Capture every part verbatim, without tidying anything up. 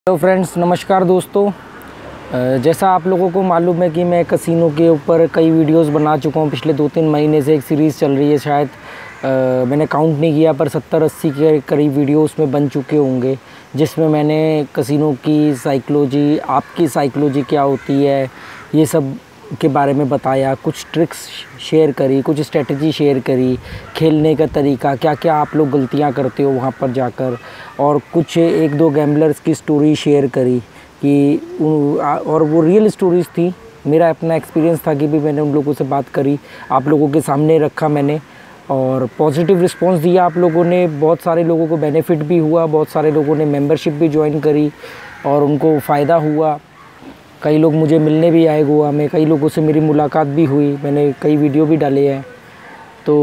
Hello friends, नमस्कार दोस्तों। जैसा आप लोगों को मालूम है कि मैं कसिनो के ऊपर कई वीडियोस बना चुका हूँ। पिछले दो तीन महीने से एक सीरीज़ चल रही है, शायद आ, मैंने काउंट नहीं किया पर सत्तर अस्सी के करीब वीडियो उसमें बन चुके होंगे, जिसमें मैंने कसिनो की साइकोलॉजी, आपकी साइकोलॉजी क्या होती है, ये सब के बारे में बताया। कुछ ट्रिक्स शेयर करी, कुछ स्ट्रेटजी शेयर करी, खेलने का तरीका, क्या क्या आप लोग गलतियां करते हो वहां पर जाकर, और कुछ एक दो गैम्बलर्स की स्टोरी शेयर करी कि और वो रियल स्टोरीज़ थी। मेरा अपना एक्सपीरियंस था कि भी मैंने उन लोगों से बात करी, आप लोगों के सामने रखा मैंने, और पॉजिटिव रिस्पांस दिया आप लोगों ने। बहुत सारे लोगों को बेनिफिट भी हुआ, बहुत सारे लोगों ने मेंबरशिप भी ज्वाइन करी और उनको फ़ायदा हुआ। कई लोग मुझे मिलने भी आए गोवा में, कई लोगों से मेरी मुलाकात भी हुई, मैंने कई वीडियो भी डाले हैं। तो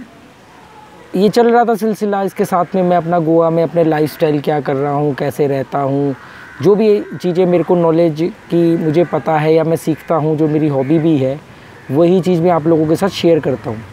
ये चल रहा था सिलसिला। इसके साथ में मैं अपना गोवा में अपने लाइफस्टाइल क्या कर रहा हूँ, कैसे रहता हूँ, जो भी चीज़ें मेरे को नॉलेज की मुझे पता है या मैं सीखता हूँ, जो मेरी हॉबी भी है, वही चीज़ मैं आप लोगों के साथ शेयर करता हूँ।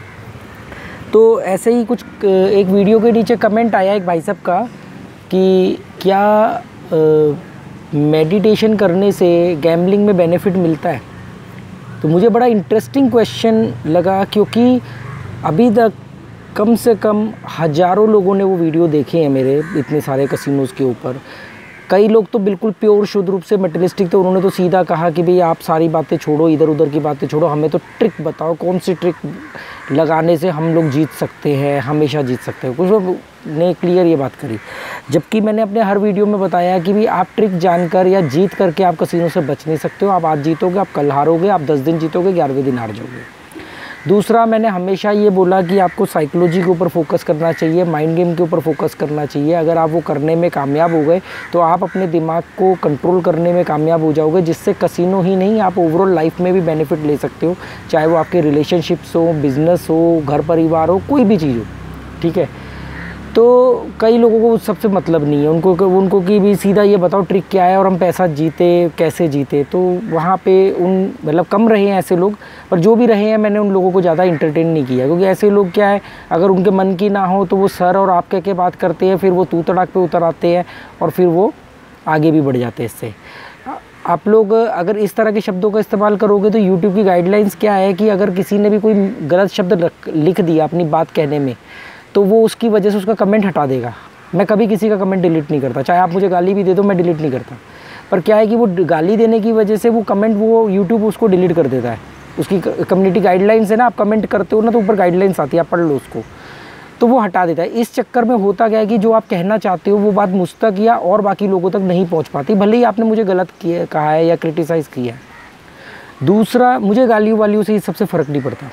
तो ऐसे ही कुछ एक वीडियो के नीचे कमेंट आया एक भाई साहब का कि क्या आ, मेडिटेशन करने से गैम्बलिंग में बेनिफिट मिलता है। तो मुझे बड़ा इंटरेस्टिंग क्वेश्चन लगा, क्योंकि अभी तक कम से कम हज़ारों लोगों ने वो वीडियो देखे हैं मेरे, इतने सारे कसिनोज़ के ऊपर। कई लोग तो बिल्कुल प्योर शुद्ध रूप से मटेरियलिस्टिक, तो उन्होंने तो सीधा कहा कि भाई आप सारी बातें छोड़ो, इधर उधर की बातें छोड़ो, हमें तो ट्रिक बताओ, कौन सी ट्रिक लगाने से हम लोग जीत सकते हैं, हमेशा जीत सकते हैं। कुछ लोग ने क्लियर ये बात करी, जबकि मैंने अपने हर वीडियो में बताया कि भी आप ट्रिक जानकर या जीत करके आप कसिनो से बच नहीं सकते हो। आप आज जीतोगे, आप कल हारोगे, आप दस दिन जीतोगे, ग्यारहवें दिन हार जाओगे। दूसरा, मैंने हमेशा ये बोला कि आपको साइकोलॉजी के ऊपर फोकस करना चाहिए, माइंड गेम के ऊपर फोकस करना चाहिए। अगर आप वो करने में कामयाब हो गए तो आप अपने दिमाग को कंट्रोल करने में कामयाब हो जाओगे, जिससे कसिनो ही नहीं, आप ओवरऑल लाइफ में भी बेनिफिट ले सकते हो, चाहे वो आपके रिलेशनशिप्स हो, बिजनेस हो, घर परिवार हो, कोई भी चीज़ हो। ठीक है। तो कई लोगों को सबसे मतलब नहीं है, उनको उनको कि भी सीधा ये बताओ ट्रिक क्या है और हम पैसा जीते, कैसे जीते। तो वहाँ पे उन मतलब कम रहे हैं ऐसे लोग, पर जो भी रहे हैं मैंने उन लोगों को ज़्यादा इंटरटेन नहीं किया, क्योंकि ऐसे लोग क्या है, अगर उनके मन की ना हो तो वो सर और आप कह के बात करते हैं, फिर वो तू तड़ाक पे उतर आते हैं और फिर वो आगे भी बढ़ जाते हैं इससे। आप लोग अगर इस तरह के शब्दों का इस्तेमाल करोगे तो यूट्यूब की गाइडलाइंस क्या है कि अगर किसी ने भी कोई गलत शब्द लिख दिया अपनी बात कहने में, तो वो उसकी वजह से उसका कमेंट हटा देगा। मैं कभी किसी का कमेंट डिलीट नहीं करता, चाहे आप मुझे गाली भी दे दो, मैं डिलीट नहीं करता। पर क्या है कि वो गाली देने की वजह से वो कमेंट, वो यूट्यूब उसको डिलीट कर देता है। उसकी कम्युनिटी गाइडलाइंस है ना, आप कमेंट करते हो ना तो ऊपर गाइडलाइंस आती है, आप पढ़ लो उसको, तो वो हटा देता है। इस चक्कर में होता क्या है कि जो आप कहना चाहते हो वो बात मुझ तक या और बाकी लोगों तक नहीं पहुँच पाती, भले ही आपने मुझे गलत किया कहा है या क्रिटिसाइज़ किया है। दूसरा, मुझे गालियों वालियों से सबसे फ़र्क नहीं पड़ता।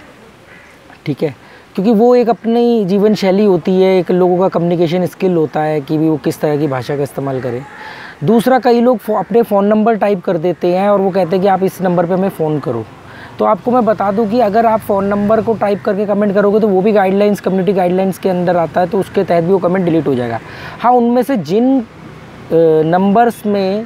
ठीक है, क्योंकि वो एक अपनी जीवन शैली होती है, एक लोगों का कम्युनिकेशन स्किल होता है कि भी वो किस तरह की भाषा का इस्तेमाल करें। दूसरा, कई लोग अपने फ़ोन नंबर टाइप कर देते हैं और वो कहते हैं कि आप इस नंबर पे हमें फ़ोन करो। तो आपको मैं बता दूं कि अगर आप फ़ोन नंबर को टाइप करके कमेंट करोगे तो वो भी गाइडलाइंस, कम्युनिटी गाइडलाइंस के अंदर आता है, तो उसके तहत भी वो कमेंट डिलीट हो जाएगा। हाँ, उनमें से जिन नंबर्स में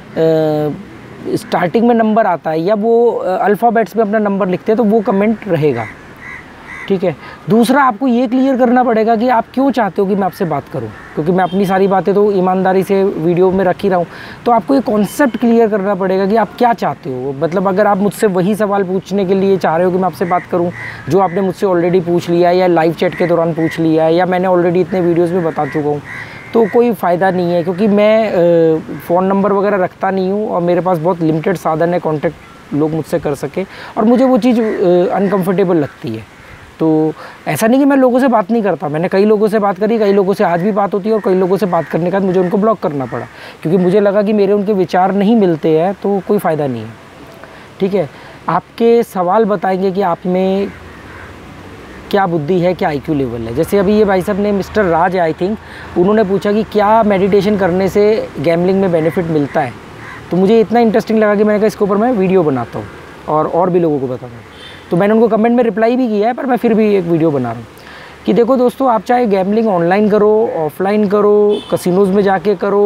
स्टार्टिंग में नंबर आता है या वो अल्फ़ाबेट्स में अपना नंबर लिखते हैं तो वो कमेंट रहेगा। ठीक है। दूसरा, आपको ये क्लियर करना पड़ेगा कि आप क्यों चाहते हो कि मैं आपसे बात करूं, क्योंकि मैं अपनी सारी बातें तो ईमानदारी से वीडियो में रख ही रहा हूं। तो आपको ये कॉन्सेप्ट क्लियर करना पड़ेगा कि आप क्या चाहते हो। मतलब अगर आप मुझसे वही सवाल पूछने के लिए चाह रहे हो कि मैं आपसे बात करूं जो आपने मुझसे ऑलरेडी पूछ लिया है या लाइव चैट के दौरान पूछ लिया है या मैंने ऑलरेडी इतने वीडियोज़ में बता चुका हूँ, तो कोई फ़ायदा नहीं है, क्योंकि मैं फ़ोन नंबर वगैरह रखता नहीं हूँ और मेरे पास बहुत लिमिटेड साधन है कॉन्टैक्ट लोग मुझसे कर सके, और मुझे वो चीज़ अनकम्फर्टेबल लगती है। तो ऐसा नहीं कि मैं लोगों से बात नहीं करता, मैंने कई लोगों से बात करी, कई लोगों से आज भी बात होती है, और कई लोगों से बात करने के बाद मुझे उनको ब्लॉक करना पड़ा, क्योंकि मुझे लगा कि मेरे उनके विचार नहीं मिलते हैं, तो कोई फ़ायदा नहीं है। ठीक है। आपके सवाल बताएंगे कि आप में क्या बुद्धि है, क्या आईक्यू लेवल है। जैसे अभी ये भाई साहब ने, मिस्टर राज आई थिंक, उन्होंने पूछा कि क्या मेडिटेशन करने से गैम्बलिंग में बेनिफिट मिलता है। तो मुझे इतना इंटरेस्टिंग लगा कि मैंने कहा इसके ऊपर मैं वीडियो बनाता हूँ और और भी लोगों को बताता हूँ। तो मैंने उनको कमेंट में रिप्लाई भी किया है, पर मैं फिर भी एक वीडियो बना रहा हूँ कि देखो दोस्तों, आप चाहे गैम्बलिंग ऑनलाइन करो, ऑफलाइन करो, कसिनोज़ में जाके करो,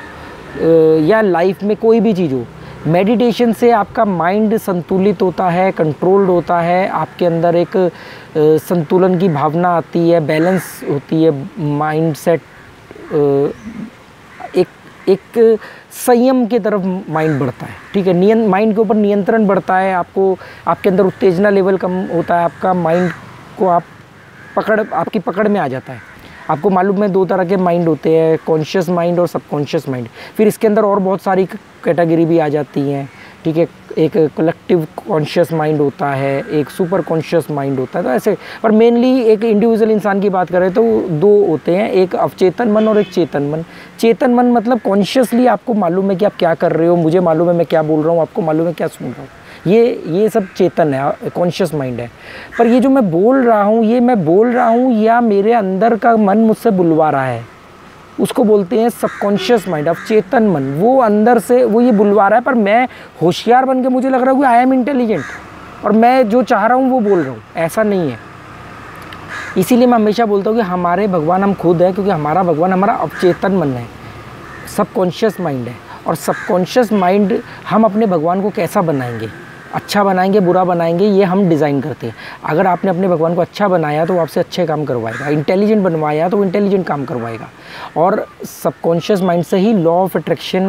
या लाइफ में कोई भी चीज़ हो, मेडिटेशन से आपका माइंड संतुलित होता है, कंट्रोल्ड होता है, आपके अंदर एक संतुलन की भावना आती है, बैलेंस होती है, माइंड सेट एक एक संयम की तरफ माइंड बढ़ता है, ठीक है। नियन माइंड के ऊपर नियंत्रण बढ़ता है, आपको आपके अंदर उत्तेजना लेवल कम होता है, आपका माइंड को आप पकड़ आपकी पकड़ में आ जाता है। आपको मालूम है दो तरह के माइंड होते हैं, कॉन्शियस माइंड और सबकॉन्शियस माइंड। फिर इसके अंदर और बहुत सारी कैटेगरी भी आ जाती हैं, ठीक है। एक कलेक्टिव कॉन्शियस माइंड होता है, एक सुपर कॉन्शियस माइंड होता है, तो ऐसे। पर मेनली एक इंडिविजुअल इंसान की बात करें तो दो होते हैं, एक अवचेतन मन और एक चेतन मन। चेतन मन मतलब कॉन्शियसली आपको मालूम है कि आप क्या कर रहे हो, मुझे मालूम है मैं क्या बोल रहा हूँ, आपको मालूम है क्या सुन रहा हूँ, ये ये सब चेतन है, कॉन्शियस माइंड है। पर ये जो मैं बोल रहा हूँ, ये मैं बोल रहा हूँ या मेरे अंदर का मन मुझसे बुलवा रहा है, उसको बोलते हैं सबकॉन्शियस माइंड। अब चेतन मन वो अंदर से वो ये बुलवा रहा है, पर मैं होशियार बन के मुझे लग रहा है कि आई एम इंटेलिजेंट और मैं जो चाह रहा हूँ वो बोल रहा हूँ, ऐसा नहीं है। इसीलिए मैं हमेशा बोलता हूँ कि हमारे भगवान हम खुद हैं, क्योंकि हमारा भगवान हमारा अवचेतन मन है, सबकॉन्शियस माइंड है। और सबकॉन्शियस माइंड हम अपने भगवान को कैसा बनाएंगे, अच्छा बनाएंगे बुरा बनाएंगे, ये हम डिज़ाइन करते हैं। अगर आपने अपने भगवान को अच्छा बनाया तो वो आपसे अच्छे काम करवाएगा, इंटेलिजेंट बनवाया तो वो इंटेलिजेंट काम करवाएगा। और सबकॉन्शियस माइंड से ही लॉ ऑफ अट्रैक्शन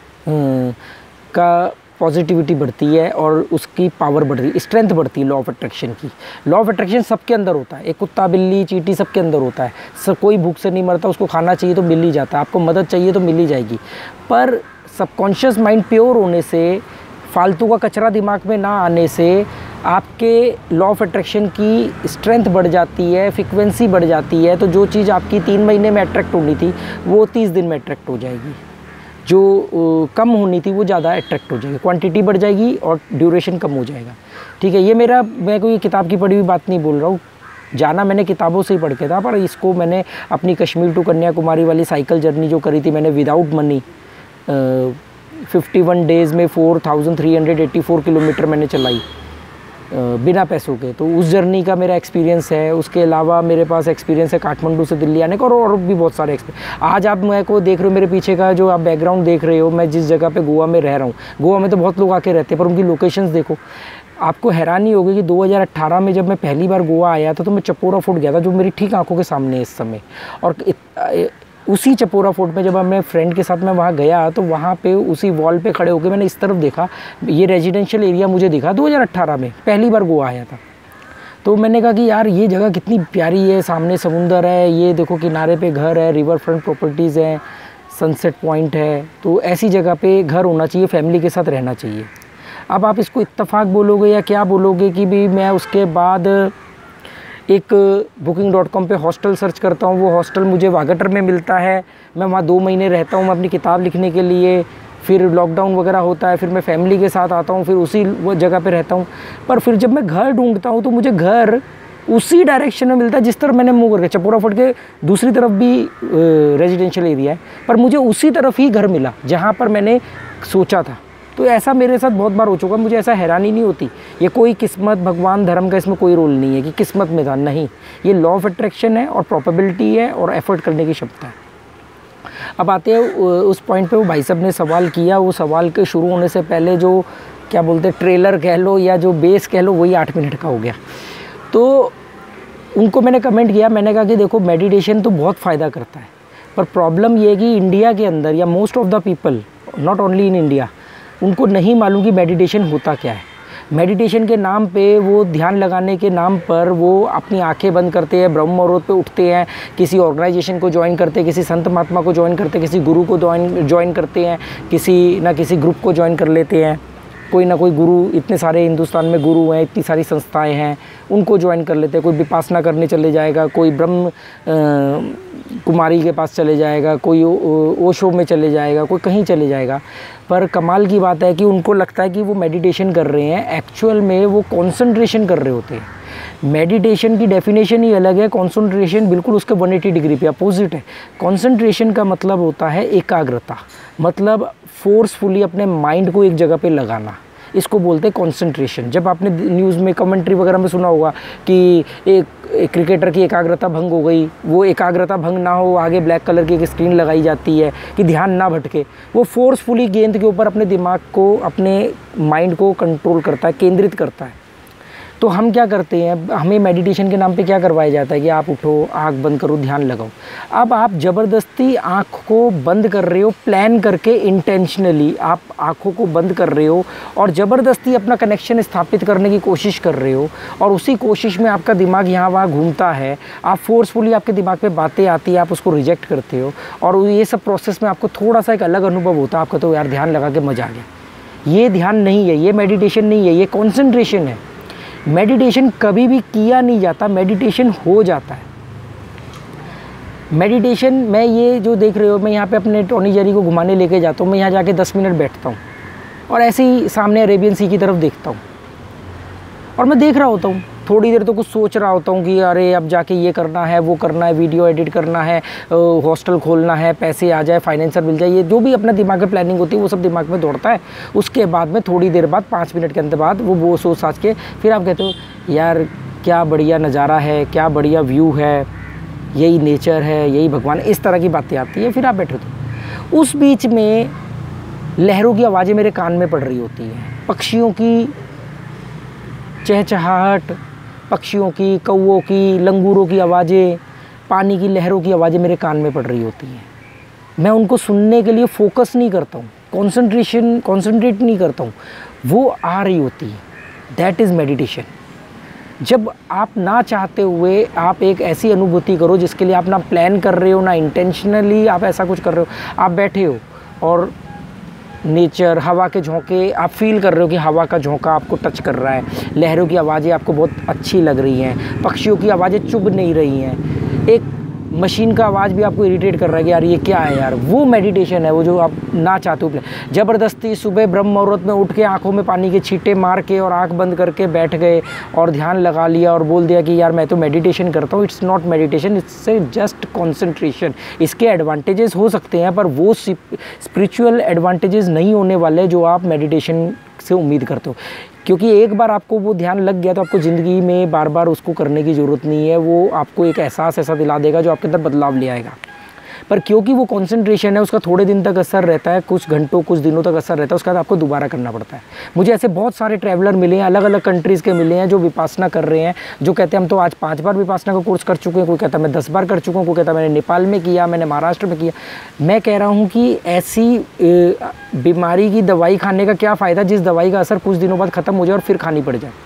का पॉजिटिविटी बढ़ती है और उसकी पावर बढ़ती है, स्ट्रेंथ बढ़ती है लॉ ऑफ अट्रैक्शन की। लॉ ऑफ अट्रैक्शन सबके अंदर होता है, एक कुत्ता बिल्ली चींटी सबके अंदर होता है। सब कोई भूख से नहीं मरता, उसको खाना चाहिए तो मिल ही जाता है, आपको मदद चाहिए तो मिल ही जाएगी। पर सबकॉन्शियस माइंड प्योर होने से, फालतू का कचरा दिमाग में ना आने से आपके लॉ ऑफ अट्रैक्शन की स्ट्रेंथ बढ़ जाती है, फ्रीक्वेंसी बढ़ जाती है। तो जो चीज़ आपकी तीन महीने में अट्रैक्ट होनी थी वो तीस दिन में अट्रैक्ट हो जाएगी, जो कम होनी थी वो ज़्यादा अट्रैक्ट हो जाएगी, क्वांटिटी बढ़ जाएगी और ड्यूरेशन कम हो जाएगा, ठीक है। ये मेरा मैं कोई किताब की पढ़ी हुई बात नहीं बोल रहा हूँ, जाना मैंने किताबों से ही पढ़ के था। पर इसको मैंने अपनी कश्मीर टू कन्याकुमारी वाली साइकिल जर्नी जो करी थी मैंने without money, fifty one days में four thousand three hundred eighty four kilometre मैंने चलाई बिना पैसों के, तो उस जर्नी का मेरा एक्सपीरियंस है। उसके अलावा मेरे पास एक्सपीरियंस है काठमांडू से दिल्ली आने का, और, और भी बहुत सारे एक्सपीरियंस। आज आप मैं को देख रहे हो, मेरे पीछे का जो आप बैकग्राउंड देख रहे हो, मैं जिस जगह पे गोवा में रह रहा हूँ, गोवा में तो बहुत लोग आके रहते हैं, पर उनकी लोकेशंस देखो, आपको हैरानी होगी कि दो हज़ार अठारह में जब मैं पहली बार गोवा आया था तो मैं चपोरा फोर्ट गया था, जो मेरी ठीक आंखों के सामने है इस समय। और उसी चपोरा फोर्ट में जब मैं फ्रेंड के साथ मैं वहाँ गया तो वहाँ पे उसी वॉल पे खड़े होकर मैंने इस तरफ देखा, ये रेजिडेंशियल एरिया मुझे दिखा दो हज़ार अठारह में, पहली बार गोवा आया था। तो मैंने कहा कि यार ये जगह कितनी प्यारी है, सामने समुंदर है, ये देखो किनारे पे घर है, रिवर फ्रंट प्रॉपर्टीज़ हैं, सनसेट पॉइंट है। तो ऐसी जगह पे घर होना चाहिए, फैमिली के साथ रहना चाहिए। अब आप इसको इत्तेफाक बोलोगे या क्या बोलोगे कि भी मैं उसके बाद एक बुकिंग डॉट कॉम पर हॉस्टल सर्च करता हूँ, वो हॉस्टल मुझे वागटर में मिलता है, मैं वहाँ दो महीने रहता हूँ अपनी किताब लिखने के लिए, फिर लॉकडाउन वगैरह होता है, फिर मैं फैमिली के साथ आता हूँ, फिर उसी वो जगह पे रहता हूँ। पर फिर जब मैं घर ढूंढता हूँ तो मुझे घर उसी डायरेक्शन में मिलता है जिस तरफ मैंने मूव करके, चपोरा फोर्ट के दूसरी तरफ भी रेजिडेंशियल एरिया है, पर मुझे उसी तरफ ही घर मिला जहाँ पर मैंने सोचा था। तो ऐसा मेरे साथ बहुत बार हो चुका, मुझे ऐसा हैरानी नहीं होती। ये कोई किस्मत, भगवान, धर्म का इसमें कोई रोल नहीं है कि किस्मत में था, नहीं, ये लॉ ऑफ अट्रैक्शन है और प्रोबेबिलिटी है और एफर्ट करने की क्षमता है। अब आते हैं उस पॉइंट पे, वो भाई साहब ने सवाल किया, वो सवाल के शुरू होने से पहले जो क्या बोलते हैं ट्रेलर कह लो या जो बेस कह लो, वही आठ मिनट का हो गया। तो उनको मैंने कमेंट किया, मैंने कहा कि देखो मेडिटेशन तो बहुत फ़ायदा करता है, पर प्रॉब्लम ये है कि इंडिया के अंदर या most of the people, not only in India, उनको नहीं मालूम कि मेडिटेशन होता क्या है। मेडिटेशन के नाम पे, वो ध्यान लगाने के नाम पर वो अपनी आंखें बंद करते हैं, ब्रह्म मुहूर्त पे उठते हैं, किसी ऑर्गेनाइजेशन को ज्वाइन करते हैं, किसी संत महात्मा को ज्वाइन करते हैं, किसी गुरु को ज्वाइन ज्वाइन करते हैं, किसी ना किसी ग्रुप को ज्वाइन कर लेते हैं, कोई ना कोई गुरु, इतने सारे हिंदुस्तान में गुरु हैं, इतनी सारी संस्थाएं हैं, उनको ज्वाइन कर लेते हैं। कोई विपासना करने चले जाएगा, कोई ब्रह्म कुमारी के पास चले जाएगा, कोई ओशो में चले जाएगा, कोई कहीं चले जाएगा। पर कमाल की बात है कि उनको लगता है कि वो मेडिटेशन कर रहे हैं, एक्चुअल में वो कॉन्सेंट्रेशन कर रहे होते हैं। मेडिटेशन की डेफिनेशन ही अलग है, कॉन्सेंट्रेशन बिल्कुल उसके एक सौ अस्सी डिग्री पे अपोजिट है। कॉन्सेंट्रेशन का मतलब होता है एकाग्रता, मतलब फोर्सफुली अपने माइंड को एक जगह पे लगाना, इसको बोलते हैं कॉन्सेंट्रेशन। जब आपने न्यूज़ में कमेंट्री वगैरह में सुना होगा कि एक, एक क्रिकेटर की एकाग्रता भंग हो गई, वो एकाग्रता भंग ना हो, आगे ब्लैक कलर की एक स्क्रीन लगाई जाती है कि ध्यान ना भटके, वो फोर्सफुली गेंद के ऊपर अपने दिमाग को, अपने माइंड को कंट्रोल करता है, केंद्रित करता है। तो हम क्या करते हैं, हमें मेडिटेशन के नाम पे क्या करवाया जाता है कि आप उठो, आँख बंद करो, ध्यान लगाओ। अब आप ज़बरदस्ती आँख को बंद कर रहे हो, प्लान करके इंटेंशनली आप आँखों को बंद कर रहे हो और ज़बरदस्ती अपना कनेक्शन स्थापित करने की कोशिश कर रहे हो, और उसी कोशिश में आपका दिमाग यहाँ वहाँ घूमता है, आप फोर्सफुली आपके दिमाग पे बातें आती है, आप उसको रिजेक्ट करते हो, और ये सब प्रोसेस में आपको थोड़ा सा एक अलग अनुभव होता है। आपका तो यार ध्यान लगा के मज़ा आ गया। ये ध्यान नहीं है, ये मेडिटेशन नहीं है, ये कॉन्सेंट्रेशन है। मेडिटेशन कभी भी किया नहीं जाता, मेडिटेशन हो जाता है। मेडिटेशन, मैं ये जो देख रहे हो, मैं यहाँ पे अपने टॉनी जेरी को घुमाने लेके जाता हूँ, मैं यहाँ जाके दस मिनट बैठता हूँ और ऐसे ही सामने अरेबियन सी की तरफ देखता हूँ और मैं देख रहा होता हूँ। थोड़ी देर तो कुछ सोच रहा होता हूँ कि अरे अब जाके ये करना है, वो करना है, वीडियो एडिट करना है, हॉस्टल खोलना है, पैसे आ जाए, फाइनेंसर मिल जाए, ये जो भी अपना दिमाग में प्लानिंग होती है वो सब दिमाग में दौड़ता है। उसके बाद में थोड़ी देर बाद, पाँच मिनट के अंदर बाद वो वो सोच साच के फिर आप कहते हो यार क्या बढ़िया नज़ारा है, क्या बढ़िया व्यू है, यही नेचर है, यही भगवान, इस तरह की बातें आती है। फिर आप बैठे हो, उस बीच में लहरों की आवाज़ें मेरे कान में पड़ रही होती हैं, पक्षियों की चहचहाहट, पक्षियों की, कौवों की, लंगूरों की आवाज़ें, पानी की लहरों की आवाज़ें मेरे कान में पड़ रही होती हैं। मैं उनको सुनने के लिए फोकस नहीं करता हूँ, कंसंट्रेशन कंसंट्रेट नहीं करता हूँ, वो आ रही होती है। That is meditation. जब आप ना चाहते हुए आप एक ऐसी अनुभूति करो जिसके लिए आप ना प्लान कर रहे हो, ना इंटेंशनली आप ऐसा कुछ कर रहे हो, आप बैठे हो और नेचर, हवा के झोंके आप फील कर रहे हो कि हवा का झोंका आपको टच कर रहा है, लहरों की आवाज़ें आपको बहुत अच्छी लग रही हैं, पक्षियों की आवाज़ें चुभ नहीं रही हैं, एक मशीन का आवाज़ भी आपको इरिटेट कर रहा है कि यार ये क्या है यार, वो मेडिटेशन है, वो जो आप ना चाहते हो। ज़बरदस्ती सुबह ब्रह्म मुहूर्त में उठ के आंखों में पानी के छींटे मार के और आंख बंद करके बैठ गए और ध्यान लगा लिया और बोल दिया कि यार मैं तो मेडिटेशन करता हूँ, it's not meditation, it's just concentration. इसके एडवांटेजेस हो सकते हैं पर वो स्पिरिचुअल एडवांटेजेस नहीं होने वाले जो आप मेडिटेशन से उम्मीद करते हो, क्योंकि एक बार आपको वो ध्यान लग गया तो आपको ज़िंदगी में बार बार उसको करने की ज़रूरत नहीं है। वो आपको एक एहसास ऐसा दिला देगा जो आपके अंदर बदलाव ले आएगा। पर क्योंकि वो कंसंट्रेशन है, उसका थोड़े दिन तक असर रहता है, कुछ घंटों कुछ दिनों तक असर रहता है, उसके बाद आपको दोबारा करना पड़ता है। मुझे ऐसे बहुत सारे ट्रैवलर मिले हैं, अलग अलग कंट्रीज़ के मिले हैं जो विपासना कर रहे हैं, जो कहते हैं हम तो आज पाँच बार विपासना का कोर्स कर चुके हैं, कोई कहता है मैं दस बार कर चुका हूँ, कोई कहता है मैंने नेपाल में किया, मैंने महाराष्ट्र में किया। मैं कह रहा हूँ कि ऐसी बीमारी की दवाई खाने का क्या फ़ायदा जिस दवाई का असर कुछ दिनों बाद ख़त्म हो जाए और फिर खानी पड़ जाए।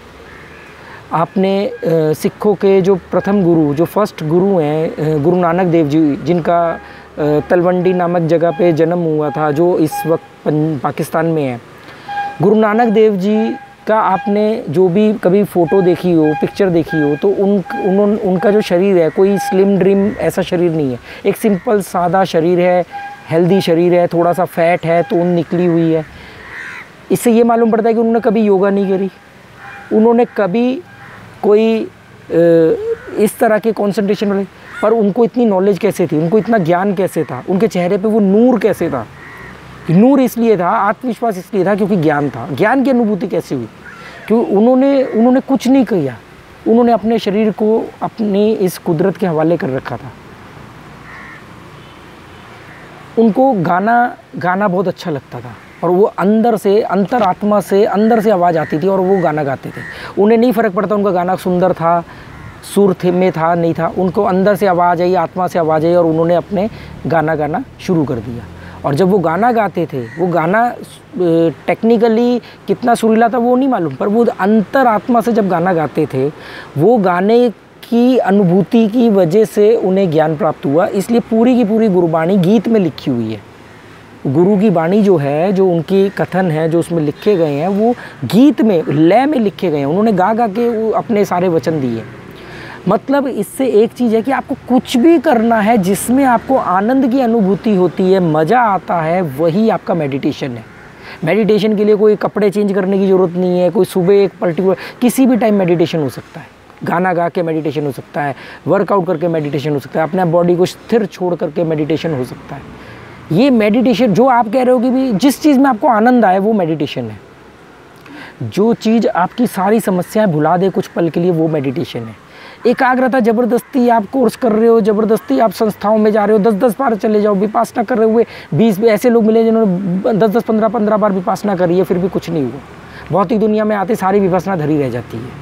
आपने सिखों के जो प्रथम गुरु, जो फर्स्ट गुरु हैं, गुरु नानक देव जी, जिनका तलवंडी नामक जगह पे जन्म हुआ था, जो इस वक्त पाकिस्तान में है, गुरु नानक देव जी का आपने जो भी कभी फ़ोटो देखी हो, पिक्चर देखी हो, तो उन उन्होंने उनका जो शरीर है, कोई स्लिम ड्रिम ऐसा शरीर नहीं है, एक सिंपल सादा शरीर है, हेल्दी शरीर है, थोड़ा सा फैट है, तो ऊन निकली हुई है। इससे ये मालूम पड़ता है कि उन्होंने कभी योगा नहीं करी, उन्होंने कभी कोई इस तरह के कंसंट्रेशन वाले, पर उनको इतनी नॉलेज कैसे थी, उनको इतना ज्ञान कैसे था, उनके चेहरे पे वो नूर कैसे था। नूर इसलिए था, आत्मविश्वास इसलिए था क्योंकि ज्ञान था। ज्ञान की अनुभूति कैसे हुई? क्योंकि उन्होंने उन्होंने कुछ नहीं किया, उन्होंने अपने शरीर को अपनी इस कुदरत के हवाले कर रखा था। उनको गाना गाना बहुत अच्छा लगता था और वो अंदर से, अंतरात्मा से, अंदर से आवाज़ आती थी और वो गाना गाते थे। उन्हें नहीं फ़र्क पड़ता उनका गाना सुंदर था, सुर थे में था, नहीं था, उनको अंदर से आवाज़ आई, आत्मा से आवाज़ आई और उन्होंने अपने गाना गाना शुरू कर दिया। और जब वो गाना गाते थे, वो गाना टेक्निकली कितना सुरीला था वो नहीं मालूम, पर वो अंतरात्मा से जब गाना गाते थे, वो गाने की अनुभूति की वजह से उन्हें ज्ञान प्राप्त हुआ। इसलिए पूरी की पूरी गुरुबाणी गीत में लिखी हुई है। गुरु की बाणी जो है, जो उनकी कथन है, जो उसमें लिखे गए हैं, वो गीत में, लय में लिखे गए हैं। उन्होंने गा गा के वो अपने सारे वचन दिए। मतलब इससे एक चीज़ है कि आपको कुछ भी करना है जिसमें आपको आनंद की अनुभूति होती है, मज़ा आता है, वही आपका मेडिटेशन है। मेडिटेशन के लिए कोई कपड़े चेंज करने की ज़रूरत नहीं है, कोई सुबह एक पर्टिकुलर, किसी भी टाइम मेडिटेशन हो सकता है। गाना गा के मेडिटेशन हो सकता है, वर्कआउट करके मेडिटेशन हो सकता है, अपने बॉडी को स्थिर छोड़ करके मेडिटेशन हो सकता है। ये मेडिटेशन जो आप कह रहे हो कि भी जिस चीज़ में आपको आनंद आए वो मेडिटेशन है। जो चीज़ आपकी सारी समस्याएं भुला दे कुछ पल के लिए, वो मेडिटेशन है। एकाग्रता, ज़बरदस्ती आप कोर्स कर रहे हो, ज़बरदस्ती आप संस्थाओं में जा रहे हो, दस दस बार चले जाओ, विपासना कर रहे हुए बीस ऐसे लोग मिले जिन्होंने दस दस पंद्रह पंद्रह बार विपासना करी है, फिर भी कुछ नहीं हुआ। भौतिक दुनिया में आते सारी विपासना धरी रह जाती है।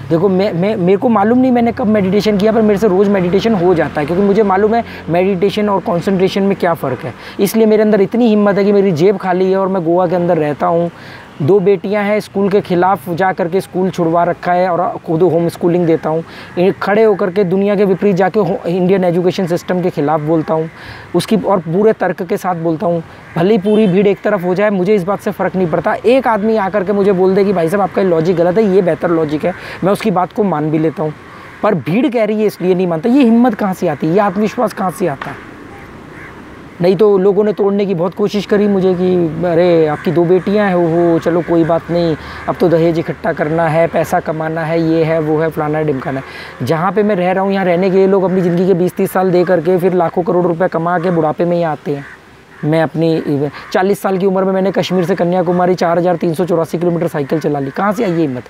देखो मैं मैं मेरे को मालूम नहीं मैंने कब मेडिटेशन किया, पर मेरे से रोज़ मेडिटेशन हो जाता है, क्योंकि मुझे मालूम है मेडिटेशन और कंसंट्रेशन में क्या फ़र्क है। इसलिए मेरे अंदर इतनी हिम्मत है कि मेरी जेब खाली है और मैं गोवा के अंदर रहता हूँ। दो बेटियां हैं, स्कूल के ख़िलाफ़ जा करके स्कूल छुड़वा रखा है और खुद होम स्कूलिंग देता हूँ। खड़े होकर के दुनिया के विपरीत जाके इंडियन एजुकेशन सिस्टम के ख़िलाफ़ बोलता हूँ उसकी, और पूरे तर्क के साथ बोलता हूँ। भले ही पूरी भीड़ एक तरफ हो जाए, मुझे इस बात से फ़र्क नहीं पड़ता। एक आदमी आकर के मुझे बोल दे कि भाई साहब आपका लॉजिक गलत है, ये बेहतर लॉजिक है, मैं उसकी बात को मान भी लेता हूँ। पर भीड़ कह रही है इसलिए नहीं मानता। ये हिम्मत कहाँ से आती है, ये आत्मविश्वास कहाँ से आता है? नहीं तो लोगों ने तोड़ने की बहुत कोशिश करी मुझे कि अरे आपकी दो बेटियां हैं, हो चलो कोई बात नहीं, अब तो दहेज इकट्ठा करना है, पैसा कमाना है, ये है वो है, फलाना है ढिमकाना है। जहाँ पे मैं रह रहा हूँ यहाँ रहने के लिए लोग अपनी ज़िंदगी के बीस तीस साल दे करके फिर लाखों करोड़ रुपए कमा के बुढ़ापे में ही आते हैं। मैं अपनी चालीस साल की उम्र में मैंने कश्मीर से कन्याकुमारी चार हज़ार तीन सौ चौरासी किलोमीटर साइकिल चला ली। कहाँ से आई ये हिम्मत?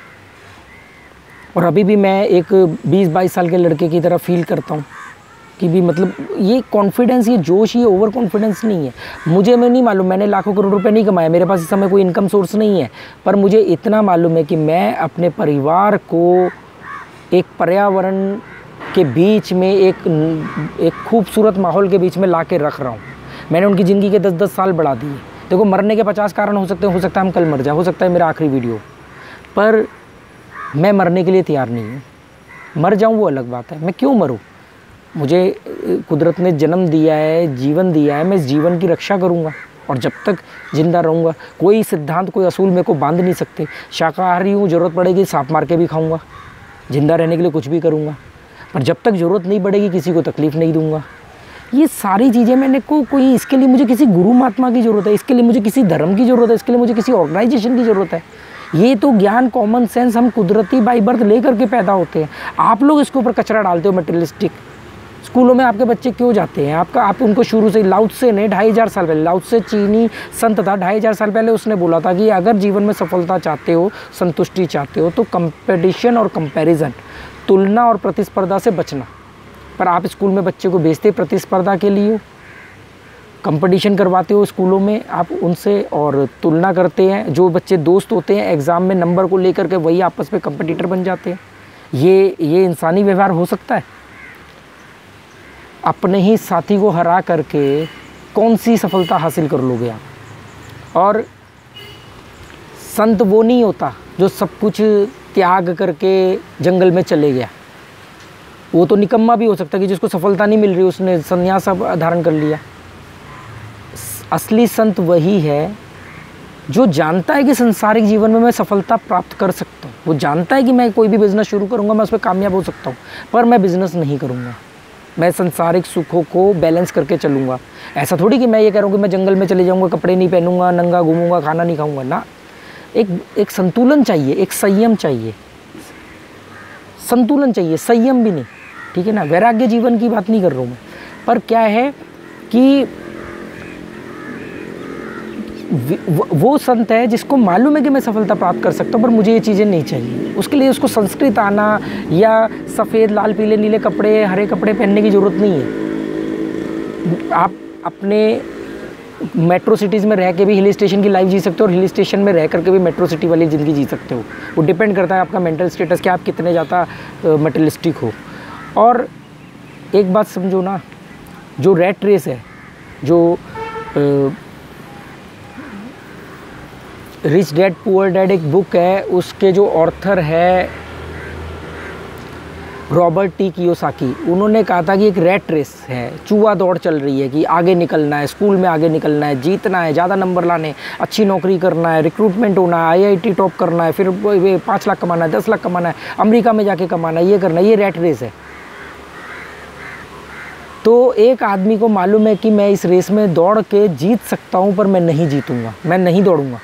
और अभी भी मैं एक बीस बाईस साल के लड़के की तरह फील करता हूँ कि भी मतलब ये कॉन्फिडेंस, ये जोश, ये ओवर कॉन्फिडेंस नहीं है। मुझे मैं नहीं मालूम, मैंने लाखों करोड़ रुपए नहीं कमाए, मेरे पास इस समय कोई इनकम सोर्स नहीं है, पर मुझे इतना मालूम है कि मैं अपने परिवार को एक पर्यावरण के बीच में, एक एक खूबसूरत माहौल के बीच में ला के रख रहा हूँ। मैंने उनकी ज़िंदगी के दस दस साल बढ़ा दिए। देखो मरने के पचास कारण हो सकते हैं, हो सकता है हम कल मर जाए, हो सकता है मेरा आखिरी वीडियो, पर मैं मरने के लिए तैयार नहीं हूँ। मर जाऊँ वो अलग बात है, मैं क्यों मरूँ? मुझे कुदरत ने जन्म दिया है, जीवन दिया है, मैं इस जीवन की रक्षा करूँगा और जब तक ज़िंदा रहूँगा कोई सिद्धांत, कोई असूल मेरे को बांध नहीं सकते। शाकाहारी हूँ, ज़रूरत पड़ेगी सांप मार के भी खाऊँगा, ज़िंदा रहने के लिए कुछ भी करूँगा, पर जब तक ज़रूरत नहीं पड़ेगी किसी को तकलीफ़ नहीं दूँगा। ये सारी चीज़ें मैंने को कोई, इसके लिए मुझे किसी गुरु महात्मा की ज़रूरत है, इसके लिए मुझे किसी धर्म की ज़रूरत है, इसके लिए मुझे किसी ऑर्गेनाइजेशन की ज़रूरत है। ये तो ज्ञान, कॉमन सेंस हम कुदरती बाई बर्थ ले करके पैदा होते हैं। आप लोग इसके ऊपर कचरा डालते हो मटेरियलिस्टिक। स्कूलों में आपके बच्चे क्यों जाते हैं? आपका आप उनको शुरू से, लाउत्से ने ढाई हज़ार साल पहले, लाउत्से चीनी संत था, ढाई हज़ार साल पहले उसने बोला था कि अगर जीवन में सफलता चाहते हो, संतुष्टि चाहते हो, तो कंपटीशन और कंपैरिजन, तुलना और प्रतिस्पर्धा से बचना। पर आप स्कूल में बच्चे को भेजते प्रतिस्पर्धा के लिए, कंपटीशन करवाते हो स्कूलों में आप उनसे और तुलना करते हैं। जो बच्चे दोस्त होते हैं एग्ज़ाम में नंबर को लेकर के वही आपस में कंपटीटर बन जाते हैं। ये ये इंसानी व्यवहार हो सकता है? अपने ही साथी को हरा करके कौन सी सफलता हासिल कर लोगे आप? और संत वो नहीं होता जो सब कुछ त्याग करके जंगल में चले गया। वो तो निकम्मा भी हो सकता है कि जिसको सफलता नहीं मिल रही उसने संन्यास धारण कर लिया। असली संत वही है जो जानता है कि संसारिक जीवन में मैं सफलता प्राप्त कर सकता हूँ। वो जानता है कि मैं कोई भी बिज़नेस शुरू करूँगा मैं उस पर कामयाब हो सकता हूँ, पर मैं बिज़नेस नहीं करूँगा, मैं संसारिक सुखों को बैलेंस करके चलूँगा। ऐसा थोड़ी कि मैं ये कह रहा हूँ कि मैं जंगल में चले जाऊँगा, कपड़े नहीं पहनूंगा, नंगा घूमूंगा, खाना नहीं खाऊँगा ना। एक एक संतुलन चाहिए, एक संयम चाहिए, संतुलन चाहिए, संयम भी नहीं, ठीक है ना। वैराग्य जीवन की बात नहीं कर रहा हूँ मैं, पर क्या है कि वो संत है जिसको मालूम है कि मैं सफलता प्राप्त कर सकता हूँ, पर मुझे ये चीज़ें नहीं चाहिए। उसके लिए उसको संस्कृत आना या सफ़ेद लाल पीले नीले कपड़े, हरे कपड़े पहनने की ज़रूरत नहीं है। आप अपने मेट्रो सिटीज़ में रह के भी हिल स्टेशन की लाइफ जी सकते हो और हिल स्टेशन में रह करके भी मेट्रो सिटी वाली ज़िंदगी जी सकते हो। वो डिपेंड करता है आपका मेंटल स्टेटस कि आप कितने ज़्यादा मटेरियलिस्टिक हो। और एक बात समझो ना, जो रैट रेस है, जो रिच डैड पुअर डैड एक बुक है, उसके जो ऑर्थर है रॉबर्ट टी कियोसाकी, उन्होंने कहा था कि एक रैट रेस है, चूहा दौड़ चल रही है कि आगे निकलना है, स्कूल में आगे निकलना है, जीतना है, ज़्यादा नंबर लाने, अच्छी नौकरी करना है, रिक्रूटमेंट होना है, आईआईटी टॉप करना है, फिर वे पाँच लाख कमाना है, दस लाख कमाना है, अमेरिका में जाके कमाना है, ये करना है, ये रैट रेस है। तो एक आदमी को मालूम है कि मैं इस रेस में दौड़ के जीत सकता हूँ, पर मैं नहीं जीतूँगा, मैं नहीं दौड़ूँगा।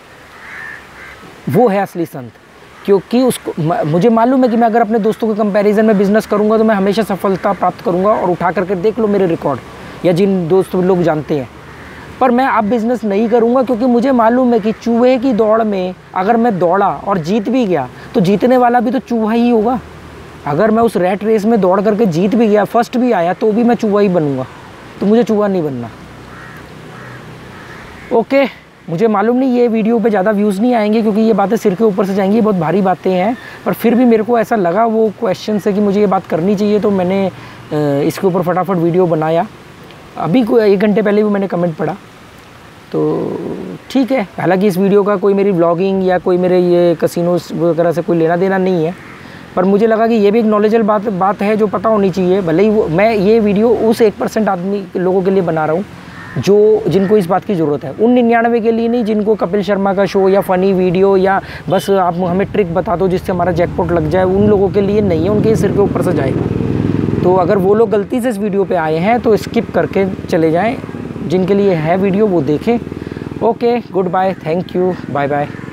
वो है असली संत, क्योंकि उसको मुझे मालूम है कि मैं अगर अपने दोस्तों के कंपैरिजन में बिज़नेस करूंगा तो मैं हमेशा सफलता प्राप्त करूंगा। और उठा करके देख लो मेरे रिकॉर्ड, या जिन दोस्त लोग जानते हैं। पर मैं अब बिज़नेस नहीं करूंगा क्योंकि मुझे मालूम है कि चूहे की दौड़ में अगर मैं दौड़ा और जीत भी गया तो जीतने वाला भी तो चूहा ही होगा। अगर मैं उस रैट रेस में दौड़ करके जीत भी गया, फर्स्ट भी आया, तो भी मैं चूहा ही बनूंगा। तो मुझे चूहा नहीं बनना। ओके, मुझे मालूम नहीं ये वीडियो पे ज़्यादा व्यूज़ नहीं आएंगे क्योंकि ये बातें सिर के ऊपर से जाएंगी, बहुत भारी बातें हैं, पर फिर भी मेरे को ऐसा लगा वो क्वेश्चन से कि मुझे ये बात करनी चाहिए, तो मैंने इसके ऊपर फटाफट वीडियो बनाया। अभी कोई एक घंटे पहले भी मैंने कमेंट पढ़ा, तो ठीक है। हालांकि इस वीडियो का कोई मेरी ब्लॉगिंग या कोई मेरे ये कसिनोस वगैरह से कोई लेना देना नहीं है, पर मुझे लगा कि ये भी एक नॉलेजेबल बात बात है जो पता होनी चाहिए। भले ही वो मैं ये वीडियो उस एक परसेंट आदमी लोगों के लिए बना रहा हूँ जो जिनको इस बात की ज़रूरत है, उन निन्यानवे के लिए नहीं जिनको कपिल शर्मा का शो या फ़नी वीडियो या बस आप हमें ट्रिक बता दो जिससे हमारा जैकपॉट लग जाए, उन लोगों के लिए नहीं है, उनके सिर के ऊपर से जाएगा। तो अगर वो लोग गलती से इस वीडियो पे आए हैं तो स्किप करके चले जाएं, जिनके लिए है वीडियो वो देखें। Okay, good bye, thank you, bye bye.